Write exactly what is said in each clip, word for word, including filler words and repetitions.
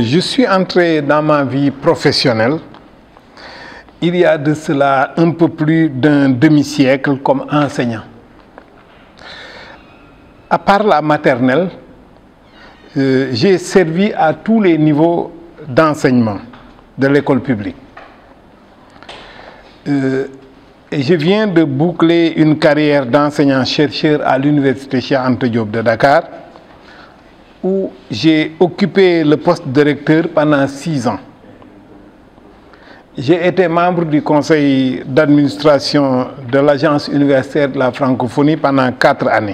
je suis entré dans ma vie professionnelle il y a de cela un peu plus d'un demi-siècle comme enseignant. À part la maternelle, euh, j'ai servi à tous les niveaux d'enseignement de l'école publique. Euh, et je viens de boucler une carrière d'enseignant-chercheur à l'Université Cheikh Anta Diop de Dakar, où j'ai occupé le poste de recteur pendant six ans. J'ai été membre du conseil d'administration de l'Agence universitaire de la francophonie pendant quatre années.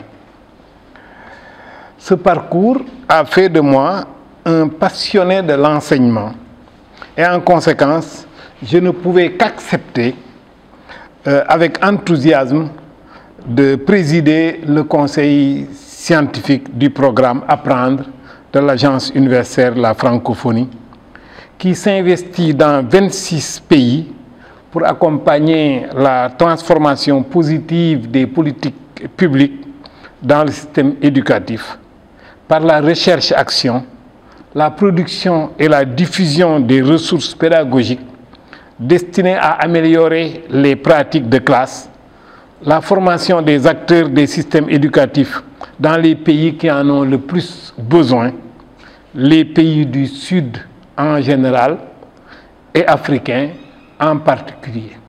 Ce parcours a fait de moi un passionné de l'enseignement et en conséquence, je ne pouvais qu'accepter euh, avec enthousiasme de présider le conseil scientifique du programme Apprendre de l'Agence universitaire de la francophonie, qui s'investit dans vingt-six pays pour accompagner la transformation positive des politiques publiques dans le système éducatif par la recherche-action, la production et la diffusion des ressources pédagogiques destinées à améliorer les pratiques de classe, la formation des acteurs des systèmes éducatifs dans les pays qui en ont le plus besoin, les pays du Sud en général et africains en particulier.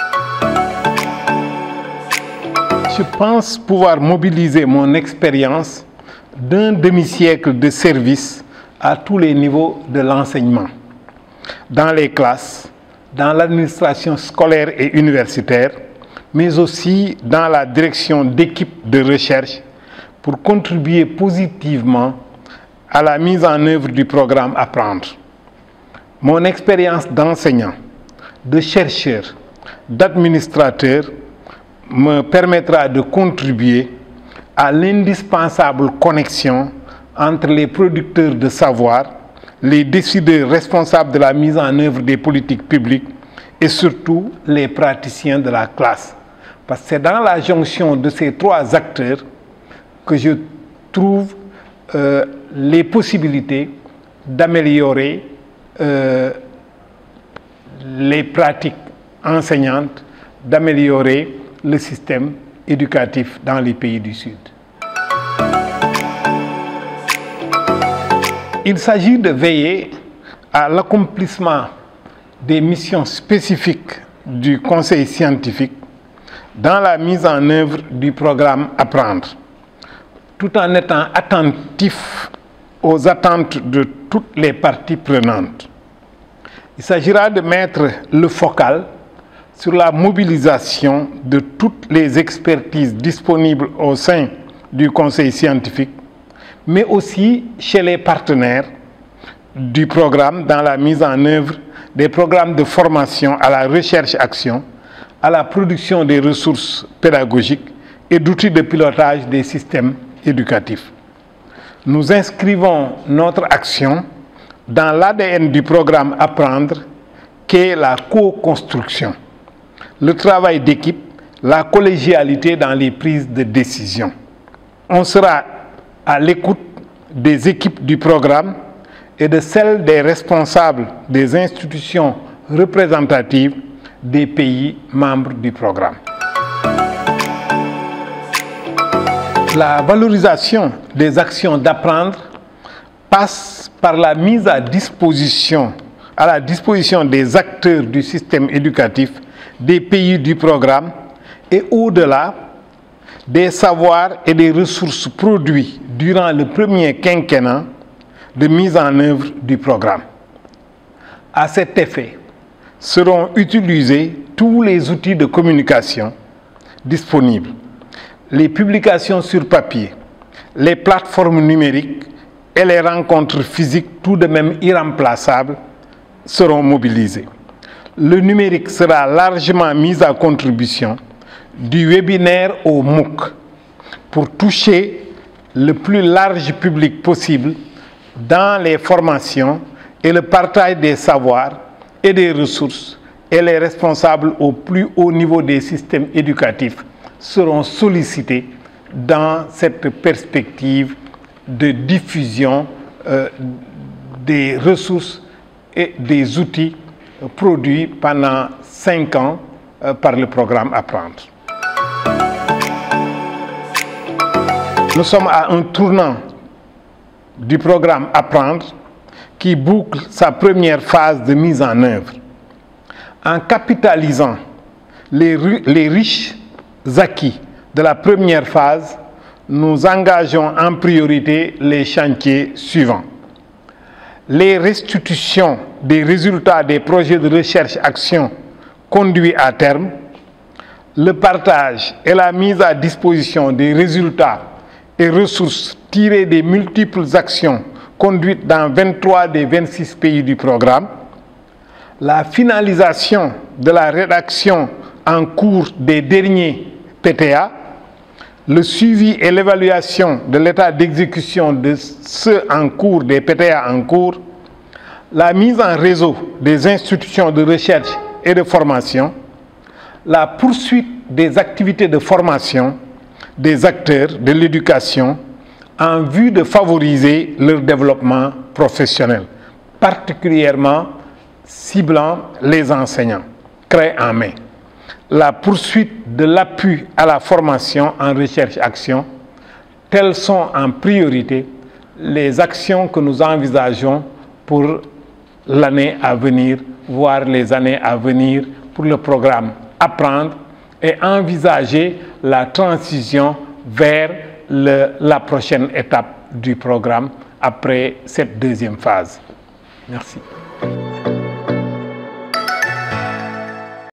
Je pense pouvoir mobiliser mon expérience d'un demi-siècle de service à tous les niveaux de l'enseignement, dans les classes, dans l'administration scolaire et universitaire, mais aussi dans la direction d'équipes de recherche pour contribuer positivement à la mise en œuvre du programme Apprendre. Mon expérience d'enseignant, de chercheur, d'administrateur me permettra de contribuer à l'indispensable connexion entre les producteurs de savoir, les décideurs responsables de la mise en œuvre des politiques publiques et surtout les praticiens de la classe. Parce que c'est dans la jonction de ces trois acteurs que je trouve euh, les possibilités d'améliorer euh, les pratiques enseignantes, d'améliorer le système éducatif dans les pays du Sud. Il s'agit de veiller à l'accomplissement des missions spécifiques du conseil scientifique dans la mise en œuvre du programme Apprendre, tout en étant attentif aux attentes de toutes les parties prenantes. Il s'agira de mettre le focal sur la mobilisation de toutes les expertises disponibles au sein du conseil scientifique, mais aussi chez les partenaires du programme dans la mise en œuvre des programmes de formation à la recherche-action, à la production des ressources pédagogiques et d'outils de pilotage des systèmes éducatifs. Nous inscrivons notre action dans l'A D N du programme Apprendre, qu'est la co-construction, le travail d'équipe, la collégialité dans les prises de décision. On sera à l'écoute des équipes du programme et de celles des responsables des institutions représentatives des pays membres du programme. La valorisation des actions d'apprendre passe par la mise à disposition, à la disposition des acteurs du système éducatif des pays du programme et au-delà des savoirs et des ressources produits durant le premier quinquennat de mise en œuvre du programme. À cet effet, seront utilisés tous les outils de communication disponibles, les publications sur papier, les plateformes numériques et les rencontres physiques, tout de même irremplaçables, seront mobilisées. Le numérique sera largement mis à contribution, du webinaire au MOOC, pour toucher le plus large public possible dans les formations et le partage des savoirs et des ressources, et les responsables au plus haut niveau des systèmes éducatifs seront sollicités dans cette perspective de diffusion euh, des ressources et des outils produits pendant cinq ans par le programme Apprendre. Nous sommes à un tournant du programme Apprendre qui boucle sa première phase de mise en œuvre. En capitalisant les, les riches acquis de la première phase, nous engageons en priorité les chantiers suivants. Les restitutions des résultats des projets de recherche-action conduits à terme, le partage et la mise à disposition des résultats et ressources tirées des multiples actions conduites dans vingt-trois des vingt-six pays du programme, la finalisation de la rédaction en cours des derniers P T A, le suivi et l'évaluation de l'état d'exécution de ceux en cours, des P T A en cours, la mise en réseau des institutions de recherche et de formation, la poursuite des activités de formation des acteurs de l'éducation en vue de favoriser leur développement professionnel, particulièrement ciblant les enseignants, clé en main. La poursuite de l'appui à la formation en recherche-action, telles sont en priorité les actions que nous envisageons pour l'année à venir, voire les années à venir pour le programme Apprendre et envisager la transition vers le, la prochaine étape du programme après cette deuxième phase. Merci.